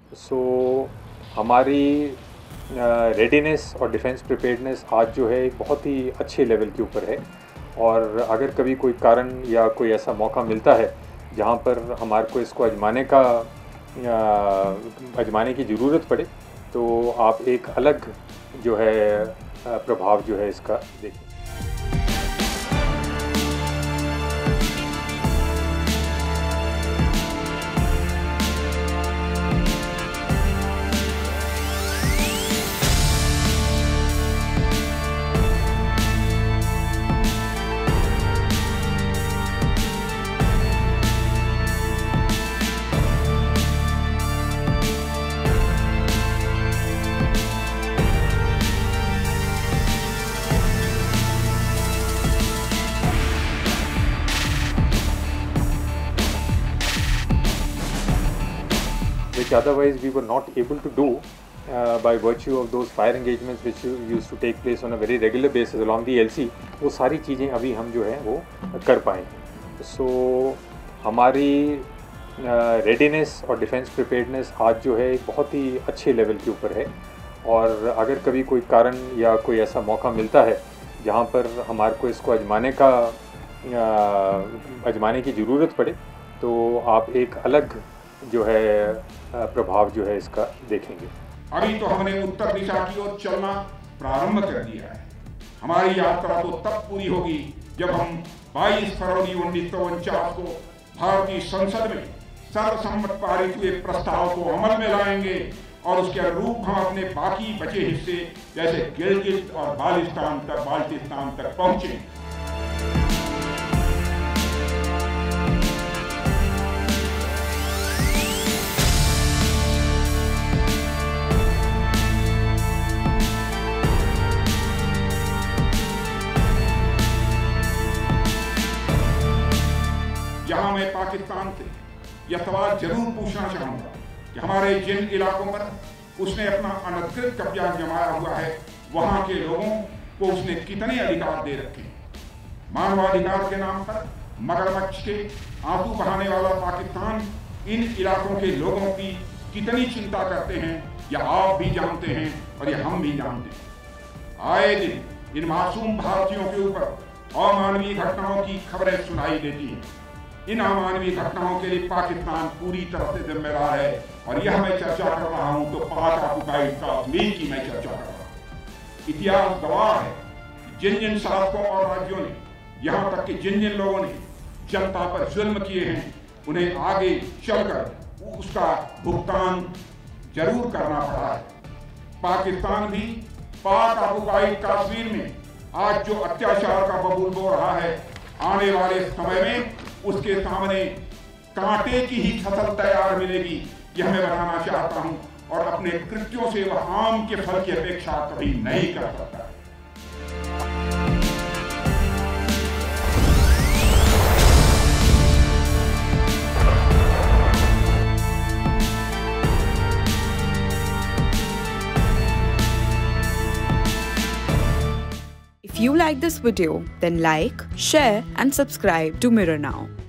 सो हमारी रेडीनेस और defence preparedness आज जो है एक बहुत ही अच्छे लेवल के ऊपर है। और अगर कभी कोई कारण या कोई ऐसा मौका मिलता है जहाँ पर हमारे को इसको आजमाने की ज़रूरत पड़े, तो आप एक अलग जो है प्रभाव जो है इसका देखें। Which otherwise we were not able to do by virtue of those fire engagements which used to take place on a very regular basis along the LC। वो सारी चीज़ें अभी हम जो है वो कर पाए। सो हमारी रेडीनेस और डिफेंस प्रिपेयर्डनेस आज जो है एक बहुत ही अच्छे लेवल के ऊपर है। और अगर कभी कोई कारण या कोई ऐसा मौका मिलता है जहाँ पर हमारे को इसको आजमाने की ज़रूरत पड़े, तो आप एक अलग जो है प्रभाव जो है इसका देखेंगे। अभी तो हमने उत्तर दिशा की ओर चलना प्रारंभ कर दिया है। हमारी यात्रा तो तब पूरी होगी जब हम 22 फरवरी 1949 को भारतीय संसद में सर्वसम्मत पारित हुए प्रस्ताव को अमल में लाएंगे और उसके अनुरूप हम अपने बाकी बचे हिस्से जैसे गिलगित और बाल्टिस्तान तक पहुंचे। यहाँ मैं पाकिस्तान से यह सवाल जरूर पूछना चाहूँगा कि हमारे जिन इलाकों पर उसने अपना अनधिकृत कब्जा जमाया हुआ है, वहाँ के लोगों को उसने कितने अधिकार दे रखे। मानवाधिकार के नाम पर मगरमच्छ के आंसू बहाने वाला पाकिस्तान इन इलाकों के लोगों की कितनी चिंता करते हैं, यह आप भी जानते हैं और यह हम भी जानते हैं। आए दिन इन मासूम भारतीयों के ऊपर अमानवीय घटनाओं की खबरें सुनाई देती हैं। इन अमानवीय घटनाओं के लिए पाकिस्तान पूरी तरह से जिम्मेदार है और यह मैं चर्चा कर रहा हूं तो पाक ऑक्युपाइड कश्मीर की मैं चर्चा कर रहा हूं। इतिहास गवाह है जिन जिन शासकों और राज्यों ने, यहां तक कि जिन जिन लोगों ने जनता पर जुल्म किए हैं, उन्हें आगे चलकर उसका भुगतान जरूर करना पड़ा है। पाकिस्तान भी पाक ऑक्युपाइड कश्मीर में आज जो अत्याचार का बबूल बो रहा है, आने वाले समय में उसके सामने कांटे की ही फसल तैयार मिलेगी, यह मैं बताना चाहता हूं। और अपने कृत्यों से वह आम के फल की अपेक्षा कभी नहीं कर सकता। If you like this video, then like, share and subscribe to Mirror Now.